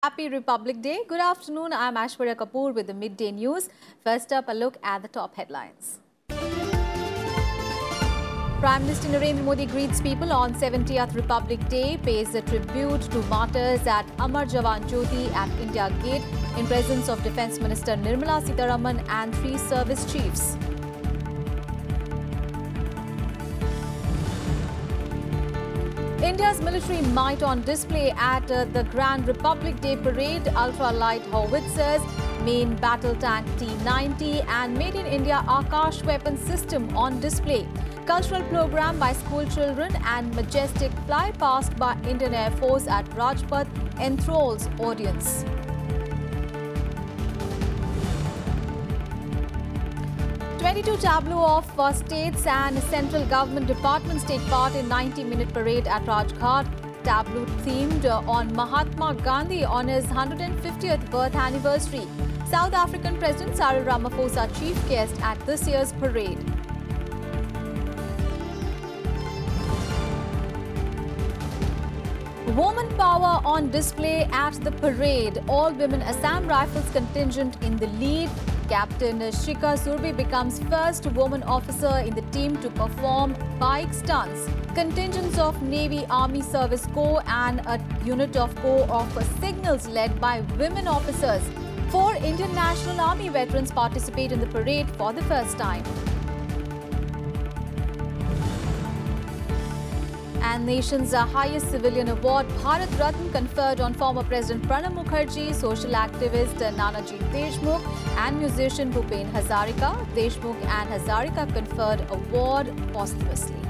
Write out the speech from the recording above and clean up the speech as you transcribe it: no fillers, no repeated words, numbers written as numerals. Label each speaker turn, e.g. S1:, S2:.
S1: Happy Republic Day. Good afternoon. I'm Aishwarya Kapoor with the midday news. First up, a look at the top headlines. Prime Minister Narendra Modi greets people on 70th Republic Day, pays a tribute to martyrs at Amar Jawan Jyoti at India Gate in presence of Defence Minister Nirmala Sitharaman and 3 service chiefs. India's military might on display at the Grand Republic Day Parade. Ultra-light howitzers, main battle tank T-90 and Made in India Akash weapon system on display. Cultural program by school children and majestic fly-past by Indian Air Force at Rajpath enthralls audience. "22 tableau of states and central government departments take part in 90-minute parade at Rajghat. Tableau themed on Mahatma Gandhi on his 150th birth anniversary. South African President Cyril Ramaphosa chief guest at this year's parade. Woman power on display at the parade. All-women Assam Rifles contingent in the lead. Captain Shika Surbi becomes first woman officer in the team to perform bike stunts. Contingents of Navy Army Service Corps and a unit of Corps of Signals led by women officers. 4 Indian National Army veterans participate in the parade for the first time. And nation's highest civilian award, Bharat Ratna, conferred on former President Pranab Mukherjee, social activist Nanaji Deshmukh and musician Bhupen Hazarika. Deshmukh and Hazarika conferred award posthumously.